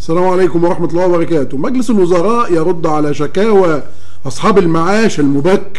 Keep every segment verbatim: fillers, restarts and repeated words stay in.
السلام عليكم ورحمة الله وبركاته. مجلس الوزراء يرد على شكاوى أصحاب المعاش المبكر.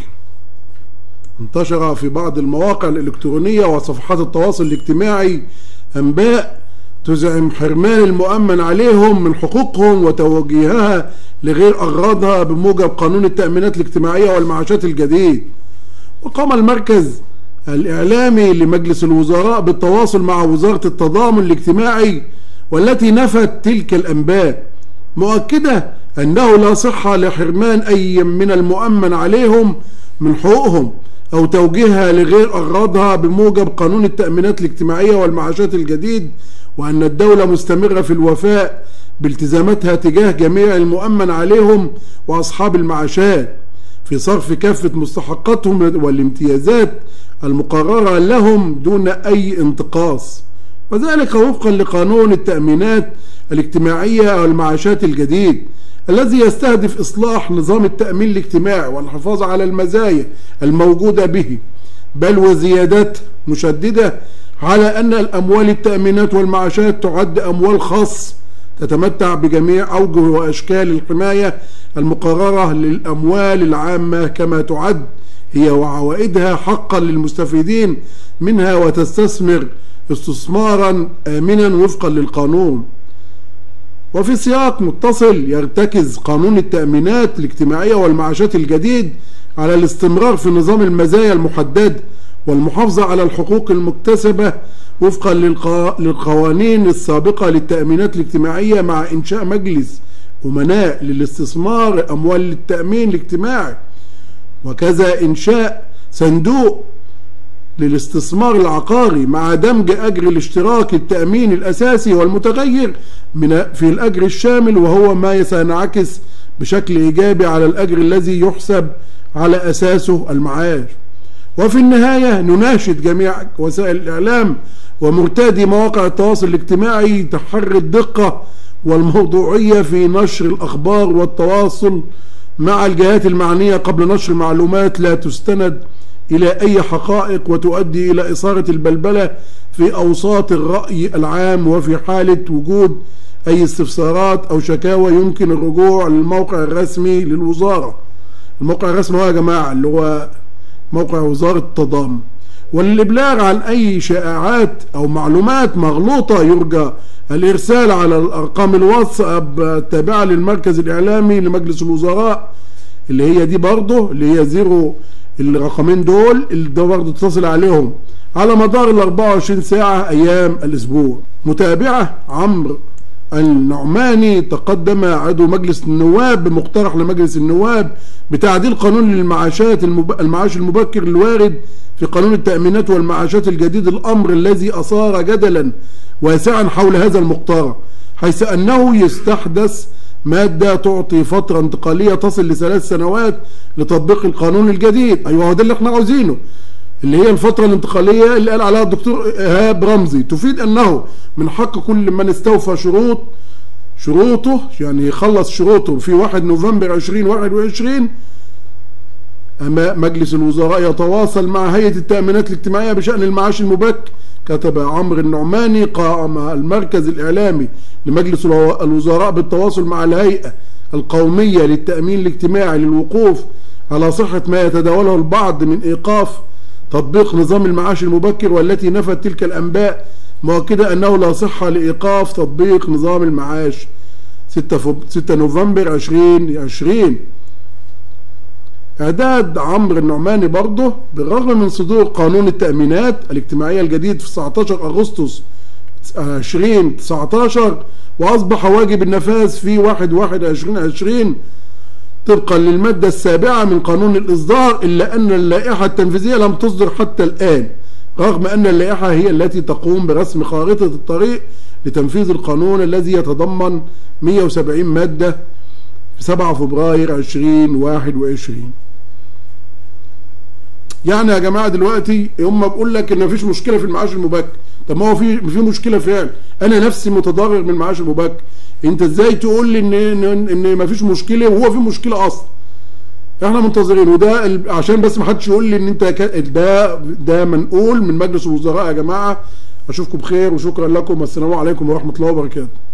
انتشر في بعض المواقع الإلكترونية وصفحات التواصل الاجتماعي أنباء تزعم حرمان المؤمن عليهم من حقوقهم وتوجيهها لغير أغراضها بموجب قانون التأمينات الاجتماعية والمعاشات الجديد. وقام المركز الإعلامي لمجلس الوزراء بالتواصل مع وزارة التضامن الاجتماعي والتي نفت تلك الأنباء، مؤكدة أنه لا صحة لحرمان أي من المؤمن عليهم من حقوقهم أو توجيهها لغير أغراضها بموجب قانون التأمينات الاجتماعية والمعاشات الجديد، وأن الدولة مستمرة في الوفاء بالتزاماتها تجاه جميع المؤمن عليهم وأصحاب المعاشات في صرف كافة مستحقاتهم والامتيازات المقررة لهم دون أي انتقاص، وذلك وفقا لقانون التأمينات الاجتماعية والمعاشات الجديد الذي يستهدف إصلاح نظام التأمين الاجتماعي والحفاظ على المزايا الموجودة به، بل وزيادات مشددة على أن الأموال التأمينات والمعاشات تعد أموال خاص تتمتع بجميع أوجه وأشكال الحماية المقررة للأموال العامة، كما تعد هي وعوائدها حقا للمستفيدين منها وتستثمر استثمارا آمنا وفقا للقانون. وفي سياق متصل يرتكز قانون التأمينات الاجتماعية والمعاشات الجديد على الاستمرار في نظام المزايا المحددة والمحافظة على الحقوق المكتسبة وفقا للقوانين السابقة للتأمينات الاجتماعية، مع إنشاء مجلس أمناء للاستثمار أموال التأمين الاجتماعي، وكذا إنشاء صندوق للاستثمار العقاري مع دمج أجر الاشتراك التأمين الأساسي والمتغير من في الأجر الشامل، وهو ما سينعكس بشكل إيجابي على الأجر الذي يحسب على أساسه المعاش. وفي النهاية نناشد جميع وسائل الإعلام ومرتادي مواقع التواصل الاجتماعي تحري الدقة والموضوعية في نشر الأخبار والتواصل مع الجهات المعنية قبل نشر معلومات لا تستند إلى أي حقائق وتؤدي إلى إثارة البلبلة في أوساط الرأي العام. وفي حالة وجود أي استفسارات أو شكاوى يمكن الرجوع للموقع الرسمي للوزارة. الموقع الرسمي هو يا جماعة اللي هو موقع وزارة التضامن. وللإبلاغ عن أي شائعات أو معلومات مغلوطة يرجى الإرسال على الأرقام الواتساب التابعة للمركز الإعلامي لمجلس الوزراء، اللي هي دي برضه اللي هي زيرو، الرقمين دول اللي ده برضه تتصل عليهم على مدار ال أربعة وعشرين ساعة أيام الأسبوع. متابعة عمرو النعماني تقدم عضو مجلس النواب بمقترح لمجلس النواب بتعديل قانون للمعاشات المعاش المبكر الوارد في قانون التأمينات والمعاشات الجديد، الأمر الذي أثار جدلا واسعا حول هذا المقترح، حيث أنه يستحدث مادة تعطي فترة انتقالية تصل لثلاث سنوات لتطبيق القانون الجديد. أيوه هو ده اللي احنا عاوزينه، اللي هي الفترة الانتقالية اللي قال عليها الدكتور إيهاب رمزي، تفيد أنه من حق كل من استوفى شروط شروطه، يعني يخلص شروطه في واحد نوفمبر ألفين وواحد وعشرين، أما مجلس الوزراء يتواصل مع هيئة التأمينات الاجتماعية بشأن المعاش المبكر. كتب عمرو النعماني: قام المركز الإعلامي لمجلس الوزراء بالتواصل مع الهيئة القومية للتأمين الاجتماعي للوقوف على صحة ما يتداوله البعض من إيقاف تطبيق نظام المعاش المبكر، والتي نفت تلك الأنباء مؤكدة أنه لا صحة لإيقاف تطبيق نظام المعاش. ستة نوفمبر ألفين وعشرين. إعداد عمرو النعماني برضه: بالرغم من صدور قانون التأمينات الاجتماعية الجديد في تسعة عشر أغسطس ألفين وتسعة عشر، وأصبح واجب النفاذ في واحد واحد ألفين وعشرين طبقا للمادة السابعة من قانون الإصدار، إلا أن اللائحة التنفيذية لم تصدر حتى الآن، رغم أن اللائحة هي التي تقوم برسم خارطة الطريق لتنفيذ القانون الذي يتضمن مئة وسبعين مادة في سبعة فبراير ألفين وواحد وعشرين. يعني يا جماعة دلوقتي هم بقول لك إن مفيش مشكلة في المعاش المبكر، طب ما هو في في مشكلة فعلا، أنا نفسي متضرر من المعاش المبكر، أنت إزاي تقول لي إن إن إن مفيش مشكلة وهو في مشكلة أصلا؟ احنا منتظرين، وده عشان بس ما حدش يقول لي ان انت ده ده منقول من مجلس الوزراء. يا جماعه اشوفكم بخير وشكرا لكم، والسلام عليكم ورحمه الله وبركاته.